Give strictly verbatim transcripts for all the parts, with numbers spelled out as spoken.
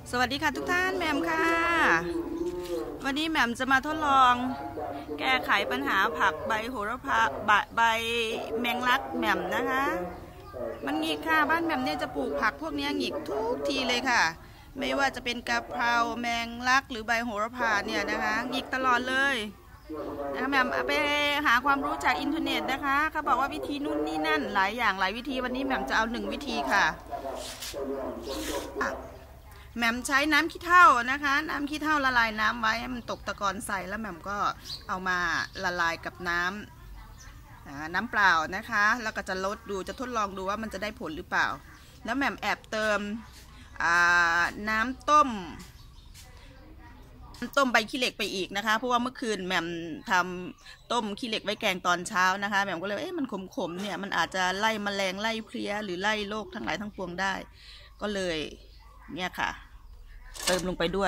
สวัสดีค่ะทุกท่านแหม่มค่ะวันนี้แหม่มจะมาทดลองแก้ไขปัญหาผักใบโหระพาใบแมงลักแหม่มนะคะมันหงิกค่ะบ้านแหม่มเนี่ยจะปลูกผักพวกนี้หงิกทุกทีเลยค่ะไม่ว่าจะเป็นกะเพราแมงลักหรือใบโหระพาเนี่ยนะคะหงิกตลอดเลยนะคะแหม่มไปหาความรู้จากอินเทอร์เน็ตนะคะเขาบอกว่าวิธีนู่นนี่นั่นหลายอย่างหลายวิธีวันนี้แหม่มจะเอาหนึ่งวิธีค่ะแหม่มใช้น้ำขี้เถ้านะคะน้ำขี้เถ้าละลายน้ำไว้ให้มันตกตะกอนใส่แล้วแหม่มก็เอามาละลายกับน้ำน้ำเปล่านะคะแล้วก็จะลดดูจะทดลองดูว่ามันจะได้ผลหรือเปล่าแล้วแหม่มแอบเติมน้ำต้มต้มใบขี้เหล็กไปอีกนะคะเพราะว่าเมื่อคืนแหม่มทำต้มขี้เหล็กไว้แกงตอนเช้านะคะแหม่มก็เลยเอ๊ะมันขมๆเนี่ยมันอาจจะไล่แมลงไล่เพลี้ยหรือไล่โรคทั้งหลายทั้งปวงได้ก็เลยเนี่ยค่ะเติมลงไปด้วย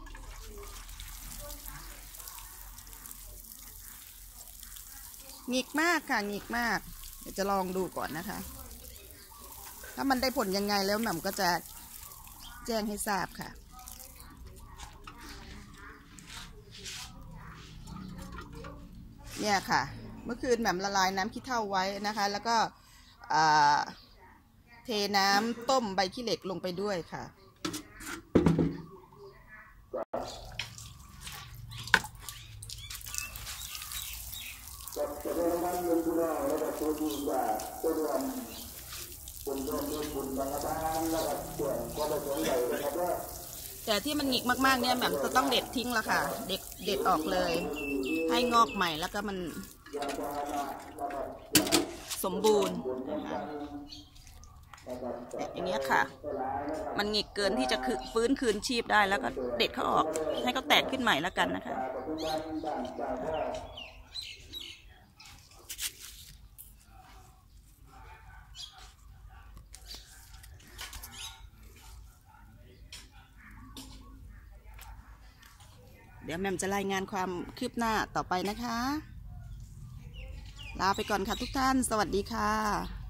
หงิกมากค่ะหงิกมากเดี๋ยวจะลองดูก่อนนะคะถ้ามันได้ผลยังไงแล้วแหม่มก็จะแจ้งให้ทราบค่ะเนี่ยค่ะเมื่อคืนแหม่มละลายน้ำขี้เถ้าไว้นะคะแล้วก็เทน้ำต้มใบขี้เหล็กลงไปด้วยค่ะแต่ที่มันหงิกมากๆเนี่ยแหม่มจะต้องเด็ดทิ้งละค่ะเด็ดเด็ดออกเลยให้งอกใหม่แล้วก็มันสมบูรณ์นะคะอย่างเงี้ยค่ะมันหงิกเกินที่จะฟื้นคืนชีพได้แล้วก็เด็ดเขาออกให้เขาแตกขึ้นใหม่แล้วกันนะคะเดี๋ยวแหม่มจะรายงานความคืบหน้าต่อไปนะคะลาไปก่อนค่ะทุกท่านสวัสดีค่ะ